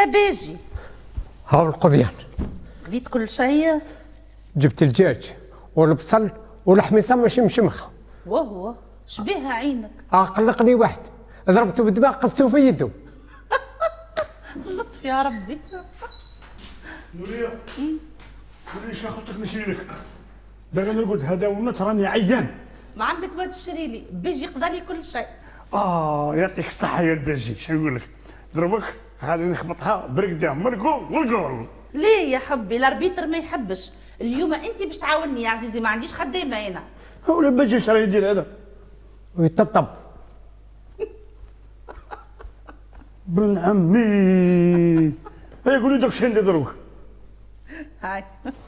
باجي. هاو القضيان. قضيت كل شيء. جبت الدجاج والبصل والحميصه ماشي مشمخه. وهو شبيها عينك. قلقني واحد ضربته بالدماغ قصته في يده. لطف يا ربي. نوريا نوريا شنو خصك نشري لك؟ باغي نرقد هذا ونت راني عيان. ما عندك ما تشري لي، باجي يقضى لي كل شيء. يعطيك الصحة يا الباجي، شنو نقول لك؟ ضربك غادي نخبطها برقدة مرقول. ليه يا حبي؟ الاربيتر ما يحبش، اليوم انت باش تعاوني يا عزيزي، ما عنديش خدامة هنا. ولا باجي اش راه يدير هذا؟ ويطبطب. بن عمي هيا قولي داك الشيء ندير دروك. هاي.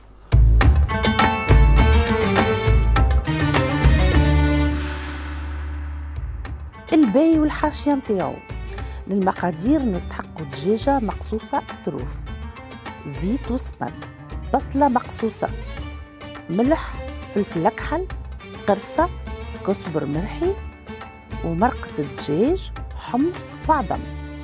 الباي والحاشية نتاعو. للمقادير نستحقوا دجاجة مقصوصة طروف، زيت وسمن، بصلة مقصوصة، ملح، فلفل أكحل، قرفة، كزبر مرحي، ومرقة الدجاج، حمص وعظم.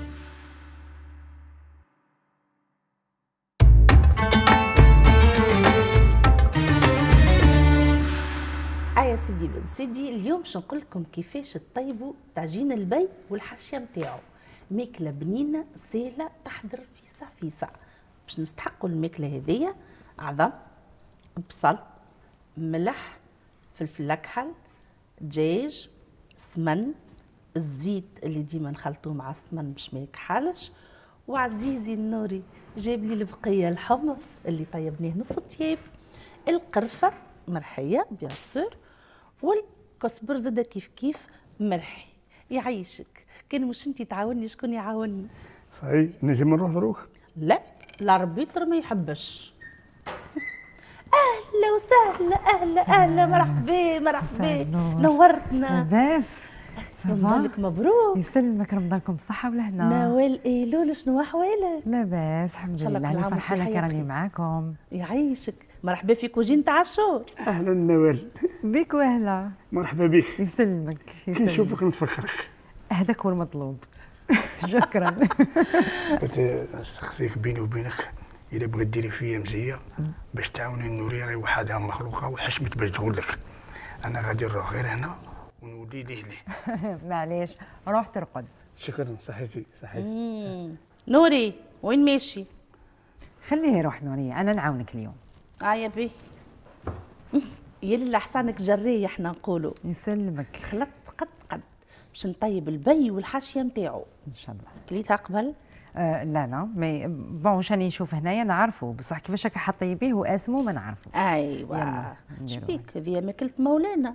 يا سيدي بن سيدي، اليوم باش نقول لكم كيفاش تطيبوا طاجين البي والحاشيه نتاعو. ماكله بنينه سهله تحضر في ساعه. باش نستحقوا الماكله هذيا: عظم، بصل، ملح، فلفل اكحل، دجاج، سمن، الزيت اللي ديما نخلطوه مع السمن باش ما يكحالش، وعزيزي النوري جاب لي البقيه الحمص اللي طيبناه نص طياب، القرفه مرحيه بيان سور، والكزبر زاده كيف مرحي. يعيشك، كان مش انتي تعاوني شكون يعاوني؟ صحيح نجي نروح دروك؟ لا الاربيتر ما يحبش. اهلا وسهلا، اهلا مرحبا نورتنا. لاباس؟ رمضانك مبروك. يسلمك، رمضانكم بالصحة والهنا. نوال ايلول شنو احوالك؟ لاباس الحمد لله، انا فرحانة كي راني معاكم. يعيشك، مرحبا في كوجين تاع عاشور. اهلا نوال. بك واهلا. مرحبا بك. يسلمك. كي نشوفك نتفكرك. هذاك هو المطلوب. شكرا. قلت نستخسيك بيني وبينك، الا بغيت ديري فيا مزيه باش تعاوني النوريه، راهي وحدها مخلوقه وحشمت باش تقول لك انا غادي نروح غير هنا ونولي ليه. معليش روح ترقد. شكرا صحيتي. نوري وين ماشي؟ خليه يروح نورية، انا نعاونك اليوم. يا بيه. يلا احسنك جريه احنا نقولوا. يسلمك. خلط قد باش نطيب البي والحاشيه نتاعو ان شاء الله. كليتها قبل؟ لا مي بون واش راني نشوف هنايا نعرفو، بصح كيفاش راك حطيبيه واسمو ما نعرفو. ايوا شبيك هذه ماكلة مولانا.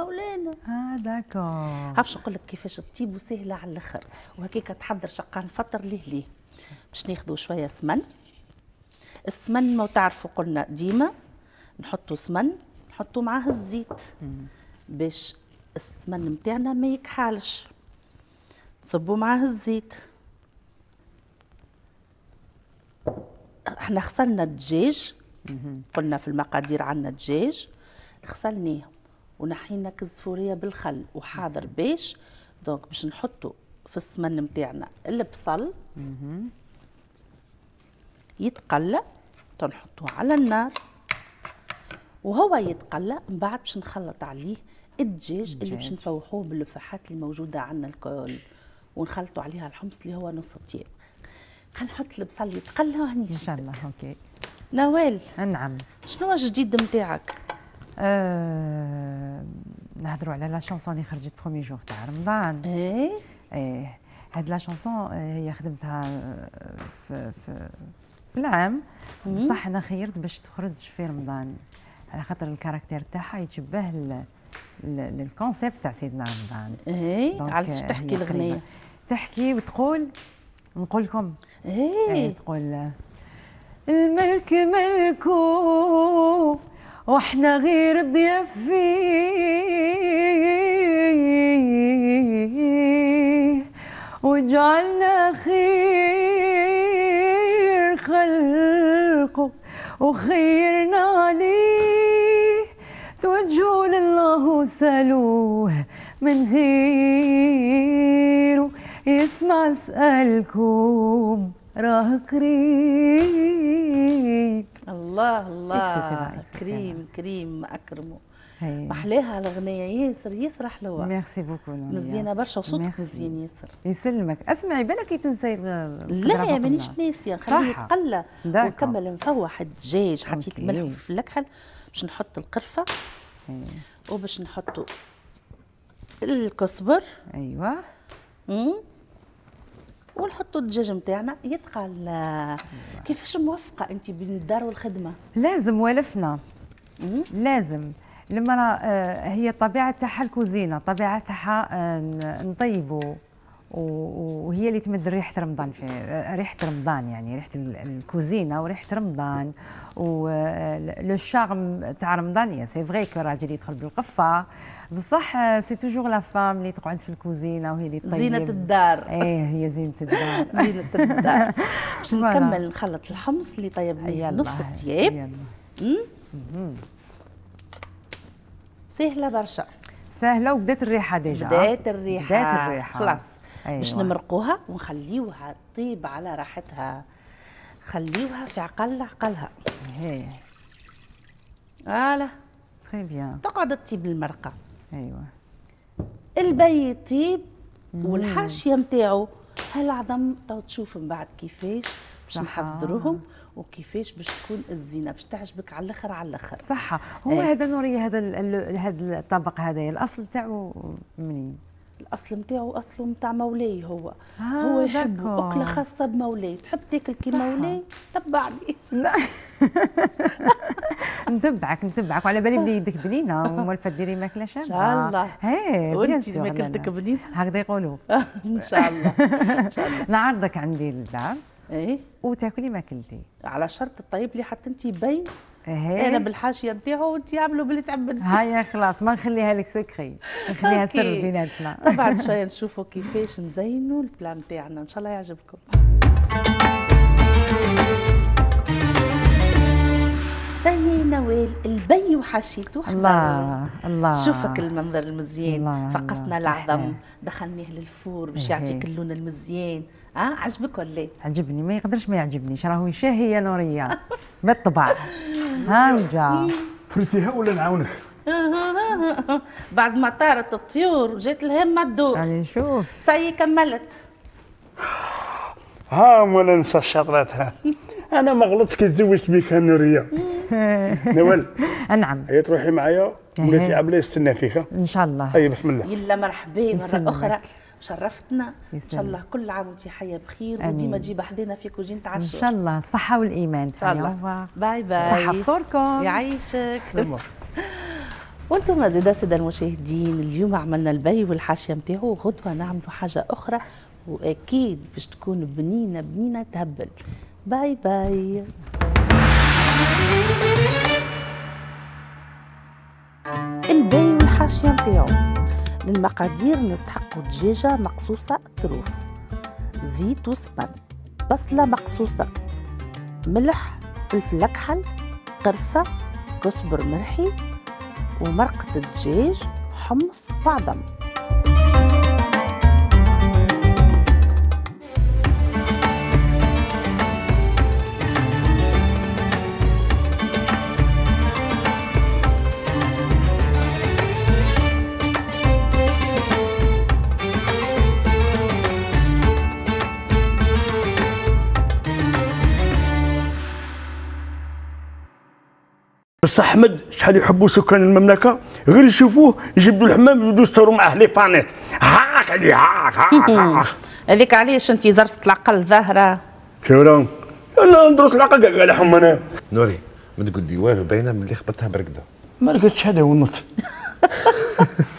داكور. باش نقول لك كيفاش تطيب وسهله على الاخر، وهكاك تحضر شقه نفطر ليه باش ناخذوا شويه سمن. السمن ما تعرفوا قلنا ديما نحطوا سمن، نحطوا معاه الزيت باش السمن نتاعنا ما يكحالش. نصبوا معاه الزيت. احنا غسلنا الدجاج، قلنا في المقادير عندنا دجاج غسلناه ونحينا كزفوريه بالخل وحاضر دونك باش نحطوا في السمن نتاعنا البصل يتقلى، تنحطوه على النار وهو يتقلى. من بعد باش نخلط عليه الدجاج اللي باش نفوحوه باللفاحات اللي موجوده عندنا الكل، ونخلطوا عليها الحمص اللي هو نص طياب. خلينا نحط البصل يتقلى وهني ان شاء الله. اوكي نوال. نعم. شنو الجديد نتاعك؟ نهضروا على لا شونسون اللي خرجت برومي جور تاع رمضان. ايه هاد لا شونسون هي خدمتها في العام، بصح انا خيرت باش تخرج في رمضان على خاطر الكاركتير تاعها يتشبه للكونسيبت تاع سيدنا رمضان. علاش تحكي الغنية؟ تحكي وتقول، نقول لكم تقول الملك ملكو واحنا غير ضياف فيه، وجعلنا خير خلقه وخيرنا عليه، توجهوا لله وسألوه من غيره يسمع سألكم راه كريم. الله الله، إكسيتيرا. كريم كريم أكرمه. هي. محلاها الأغنية ياسر ياسر حلوة. ميرسي بوكو. مزيانة برشا وصوتك مزيان ياسر. يسلمك. اسمعي بالك كي تنسي لا مانيش ناسية، خليه يتقلى ونكمل نفوح الدجاج. حطيت الملح والفلفل الأكحل باش نحط القرفة وباش نحطوا الكزبر. ايوه. ونحطوا الدجاج نتاعنا يتقلى. كيفاش موفقة أنت بين الدار والخدمة؟ لازم والفنا. لازم لما هي الطبيعه تاعها الكوزينه، طبيعه تاعها نطيبوا، وهي اللي تمد ريحه رمضان في ريحه رمضان، يعني ريحه الكوزينه وريحه رمضان ولو شارم تاع رمضان. يا سي فري كو راجل يدخل بالقفه، بصح سي توجور لا فام اللي تقعد في الكوزينه وهي اللي تطيب. زينة الدار. ايه هي زينة الدار. زينة الدار. باش نكمل نخلط الحمص اللي طيبناه نص الطياب. سهلة برشا. سهلة وبدات الريحة ديجا. بدات الريحة. خلاص. أيوة. باش نمرقوها ونخليوها تطيب على راحتها. خليوها في عقلها. هي. فوالا. تري بيان. تقعد تطيب المرقة. ايوه. البي يطيب والحاشية نتاعو هالعظم تو تشوف من بعد كيفاش باش نحضروهم وكيفاش باش تكون الزينه باش تعجبك على الاخر على الاخر. صح. هو هذا نوريه هذا الطبق هذا الاصل تاعو منين؟ الاصل نتاعو اصله نتاع مولاي. هو يحب اكله خاصه بمولاي. تحب تاكل كي مولاي تبعني. نتبعك وعلى بالي بلي يدك بنينه ومولفه ديري ماكله شابه. ان شاء الله. بيان سور ماكلتك بنينه هكذا يقولوا. ان شاء الله. ان شاء الله. نعرضك عندي للدار ايه وتاكلي ماكلتي على شرط الطيب اللي حتى انت يبين. انا بالحاشيه نتاعو وانت عاملوا باللي تعبدتي. هيا خلاص ما نخليها لك سكري، نخليها سر بيناتنا. بعد شويه نشوفوا كيفاش نزينوا البلان نتاعنا، ان شاء الله يعجبكم. سي نوال البي وحشيته. الله شوفك المنظر المزيان. فقصنا العظم دخلناه للفور باش يعطيك اللون المزيان. عجبك ولا؟ عجبني، ما يقدرش ما يعجبنيش، راهو يشهي يا نوريه بالطبع. وجا فرتيها ولا نعاونك؟ بعد ما طارت الطيور جات الهمه تدور. يعني شوف سي كملت. ولا ننسى الشطرات. انا ما غلطت كي تزوجت بك نوريه. نوال. نعم. هي تروحي معايا ولاتي عبله يستنى فيك ان شاء الله. هيا بسم الله. يلا مرحبا مره اخرى، شرفتنا. ان شاء الله كل عام وانت حيه بخير وديما تجي بحذنا في كوجين تعشوا. ان شاء الله الصحه والايمان. ان شاء الله. باي باي. صحه فطوركم. يعيشك. وانتم زاده ساده المشاهدين، اليوم عملنا البي والحاشيه نتاعو، غدوه نعملوا حاجه اخرى واكيد باش تكون بنينه تهبل. باي باي. البي والحاشيه نتاعو. للمقادير نستحقوا دجاجه مقصوصه طروف، زيت وسمن، بصله مقصوصه، ملح، فلفل اكحل، قرفه، كزبر مرحي، ومرقه الدجاج، حمص وعظم. بس احمد شحال يحبوا سكان المملكه غير يشوفوه يجبدوا الحمام يبدوا يستوروا معاه لي بانيت. هاك عليه هاك. هذيك علاش انت زرت العقل ظاهره. شورا لا ندرس العقل كاع لحم انا. نوري ما تقول لي والو باينه ملي خبطتها بركده. ما لقيتش هذا هو النط.